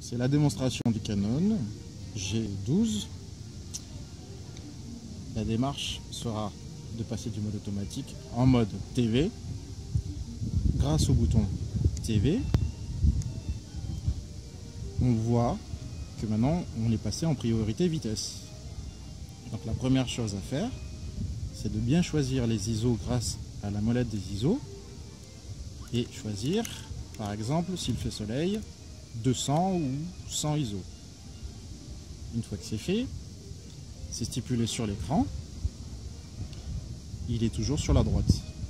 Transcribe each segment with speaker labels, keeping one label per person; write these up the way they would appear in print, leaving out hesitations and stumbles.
Speaker 1: c'est la démonstration du Canon G12. La démarche sera de passer du mode automatique en mode TV. Grâce au bouton TV, on voit que maintenant on est passé en priorité vitesse. Donc la première chose à faire, c'est de bien choisir les ISO grâce à la molette des ISO et choisir, par exemple, s'il fait soleil, 200 ou 100 ISO. Une fois que c'est fait, c'est stipulé sur l'écran, il est toujours sur la droite.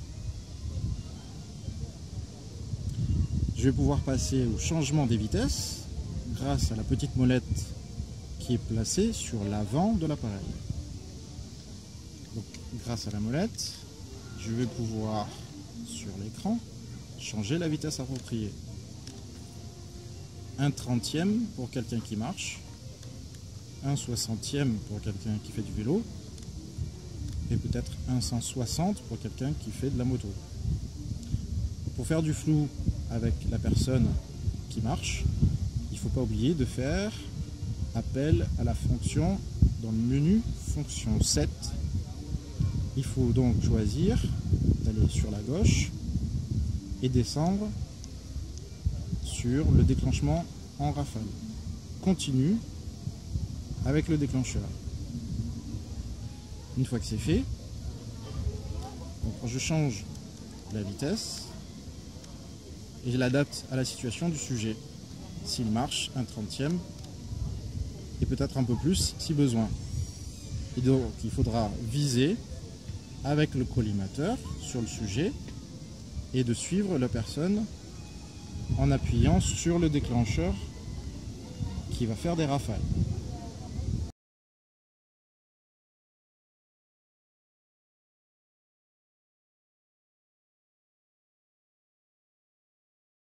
Speaker 1: Je vais pouvoir passer au changement des vitesses grâce à la petite molette qui est placée sur l'avant de l'appareil. Donc, grâce à la molette, je vais pouvoir sur l'écran changer la vitesse appropriée. 1/30e pour quelqu'un qui marche, 1/60e pour quelqu'un qui fait du vélo et peut-être 1/160 pour quelqu'un qui fait de la moto. Pour faire du flou avec la personne qui marche, il ne faut pas oublier de faire appel à la fonction dans le menu fonction 7. Il faut donc choisir d'aller sur la gauche et descendre sur le déclenchement en rafale. Continue avec le déclencheur. Une fois que c'est fait, donc je change la vitesse et je l'adapte à la situation du sujet. S'il marche, 1/30e et peut-être un peu plus si besoin. Et donc il faudra viser avec le collimateur sur le sujet et de suivre la personne en appuyant sur le déclencheur qui va faire des rafales.